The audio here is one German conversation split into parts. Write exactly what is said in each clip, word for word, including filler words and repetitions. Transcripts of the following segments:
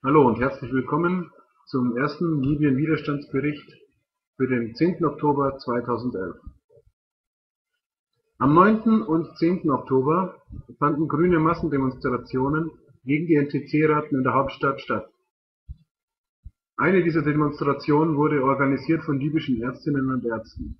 Hallo und herzlich willkommen zum ersten Libyen-Widerstandsbericht für den zehnten Oktober zweitausendelf. Am neunten und zehnten Oktober fanden grüne Massendemonstrationen gegen die N T C-Ratten in der Hauptstadt statt. Eine dieser Demonstrationen wurde organisiert von libyschen Ärztinnen und Ärzten.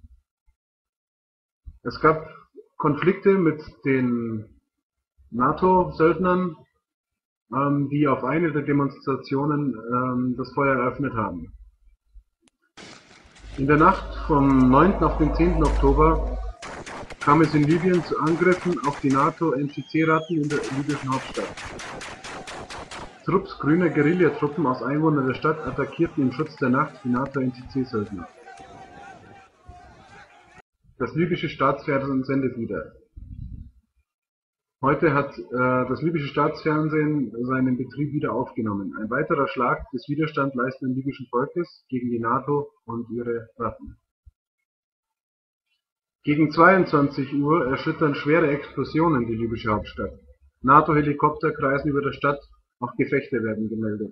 Es gab Konflikte mit den NATO-Söldnern, ähm, die auf eine der Demonstrationen ähm, das Feuer eröffnet haben. In der Nacht vom neunten auf den zehnten Oktober kam es in Libyen zu Angriffen auf die NATO-N T C-Ratten in der libyschen Hauptstadt. Trupps grüner Guerillatruppen aus Einwohnern der Stadt attackierten im Schutz der Nacht die NATO-N T C-Söldner. Das libysche Staatsfernsehen sendet wieder. Heute hat äh, das libysche Staatsfernsehen seinen Betrieb wieder aufgenommen. Ein weiterer Schlag des Widerstands leistenden libyschen Volkes gegen die NATO und ihre Ratten. Gegen zweiundzwanzig Uhr erschüttern schwere Explosionen die libysche Hauptstadt. NATO-Helikopter kreisen über der Stadt, auch Gefechte werden gemeldet.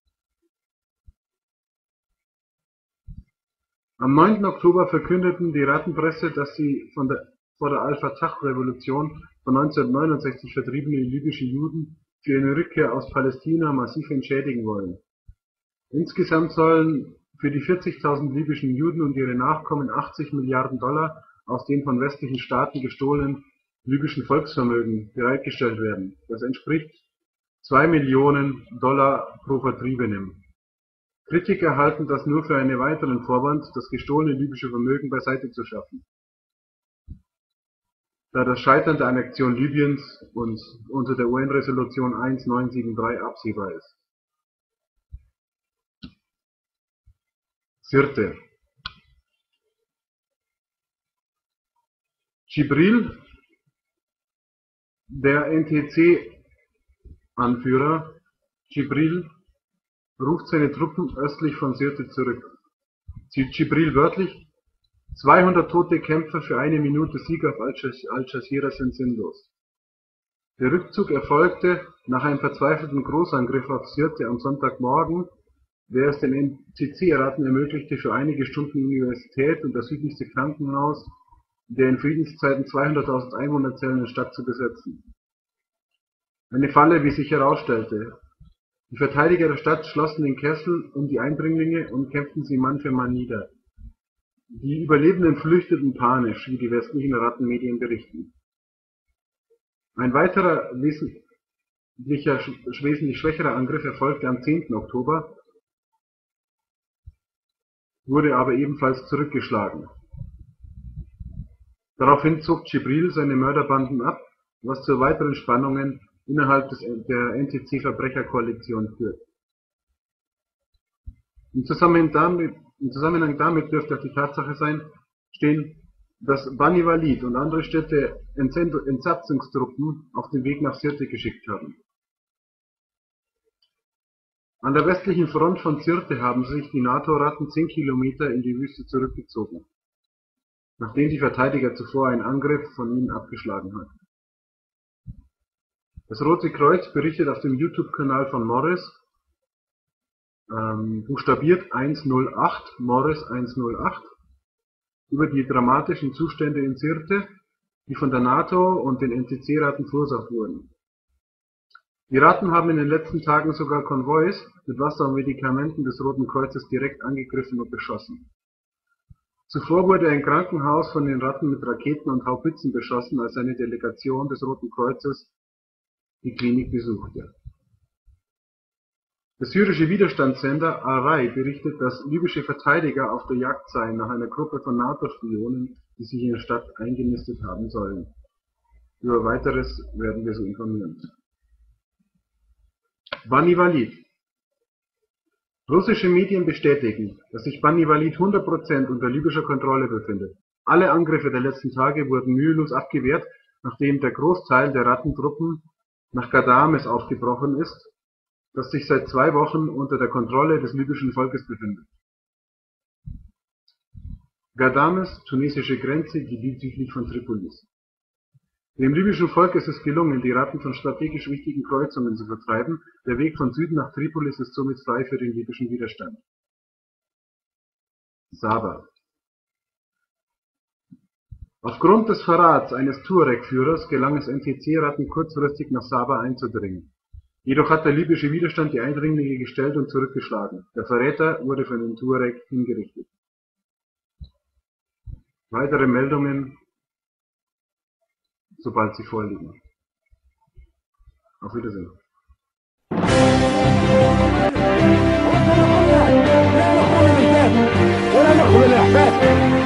Am neunten Oktober verkündeten die Rattenpresse, dass sie von der, vor der Al-Fatah-Revolution von neunzehnhundertneunundsechzig vertriebene libysche Juden für eine Rückkehr aus Palästina massiv entschädigen wollen. Insgesamt sollen für die vierzigtausend libyschen Juden und ihre Nachkommen achtzig Milliarden Dollar aus den von westlichen Staaten gestohlenen libyschen Volksvermögen bereitgestellt werden. Das entspricht zwei Millionen Dollar pro Vertriebenem. Kritiker halten das nur für einen weiteren Vorwand, das gestohlene libysche Vermögen beiseite zu schaffen, da das Scheitern der Annexion Libyens und unter der U N-Resolution neunzehnhundertdreiundsiebzig absehbar ist. Sirte. Djibril, der N T C-Anführer Djibril, ruft seine Truppen östlich von Sirte zurück. Djibril wörtlich: zweihundert tote Kämpfer für eine Minute Sieg auf Al-Jazeera sind sinnlos. Der Rückzug erfolgte nach einem verzweifelten Großangriff auf Sirte am Sonntagmorgen, der es den N T C-Ratten ermöglichte, für einige Stunden die Universität und das südlichste Krankenhaus der in Friedenszeiten zweihunderttausend Einwohner zählenden Stadt zu besetzen. Eine Falle, wie sich herausstellte. Die Verteidiger der Stadt schlossen den Kessel um die Eindringlinge und kämpften sie Mann für Mann nieder. Die Überlebenden flüchteten panisch, wie die westlichen Rattenmedien berichten. Ein weiterer, wesentlicher, wesentlich schwächerer Angriff erfolgte am zehnten Oktober, wurde aber ebenfalls zurückgeschlagen. Daraufhin zog Djibril seine Mörderbanden ab, was zu weiteren Spannungen innerhalb des, der N T C-Verbrecherkoalition führt. Im Zusammenhang damit, im Zusammenhang damit dürfte auch die Tatsache sein, stehen, dass Bani Walid und andere Städte Entsatzungstruppen auf den Weg nach Sirte geschickt haben. An der westlichen Front von Sirte haben sich die NATO-Ratten zehn Kilometer in die Wüste zurückgezogen, nachdem die Verteidiger zuvor einen Angriff von ihnen abgeschlagen hatten. Das Rote Kreuz berichtet auf dem YouTube-Kanal von Morris, ähm, buchstabiert hundertacht, Morris hundertacht, über die dramatischen Zustände in Sirte, die von der NATO und den N T C-Ratten verursacht wurden. Die Ratten haben in den letzten Tagen sogar Konvois mit Wasser und Medikamenten des Roten Kreuzes direkt angegriffen und beschossen. Zuvor wurde ein Krankenhaus von den Ratten mit Raketen und Haubitzen beschossen, als eine Delegation des Roten Kreuzes die Klinik besuchte. Der syrische Widerstandssender Al-Rai berichtet, dass libysche Verteidiger auf der Jagd seien nach einer Gruppe von NATO-Spionen, die sich in der Stadt eingenistet haben sollen. Über Weiteres werden wir so informieren. Bani Walid. Russische Medien bestätigen, dass sich Bani Walid hundert Prozent unter libyscher Kontrolle befindet. Alle Angriffe der letzten Tage wurden mühelos abgewehrt, nachdem der Großteil der Rattentruppen nach Ghadames aufgebrochen ist, das sich seit zwei Wochen unter der Kontrolle des libyschen Volkes befindet. Ghadames, tunesische Grenze, Gebiet südlich von Tripolis. Dem libyschen Volk ist es gelungen, die Ratten von strategisch wichtigen Kreuzungen zu vertreiben, der Weg von Süden nach Tripolis ist somit frei für den libyschen Widerstand. Saba. Aufgrund des Verrats eines Tuareg-Führers gelang es N T C-Ratten kurzfristig nach Saba einzudringen. Jedoch hat der libysche Widerstand die Eindringlinge gestellt und zurückgeschlagen. Der Verräter wurde von den Tuareg hingerichtet. Weitere Meldungen, sobald sie vorliegen. Auf Wiedersehen.